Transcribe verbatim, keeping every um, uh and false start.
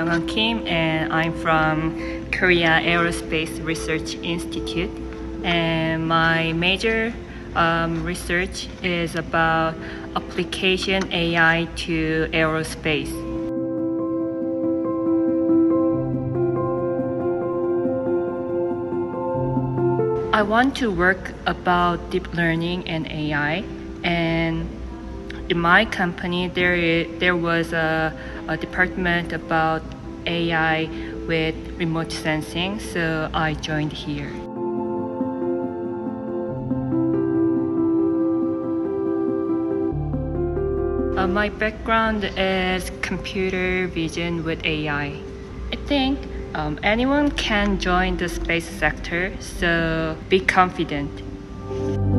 Myeung Un Kim, and I'm from Korea Aerospace Research Institute. And my major um, research is about application A I to aerospace. I want to work about deep learning and A I, and in my company there is, there was a, a department about A I with remote sensing, so I joined here. Uh, my background is computer vision with A I. I think um, anyone can join the space sector, so be confident.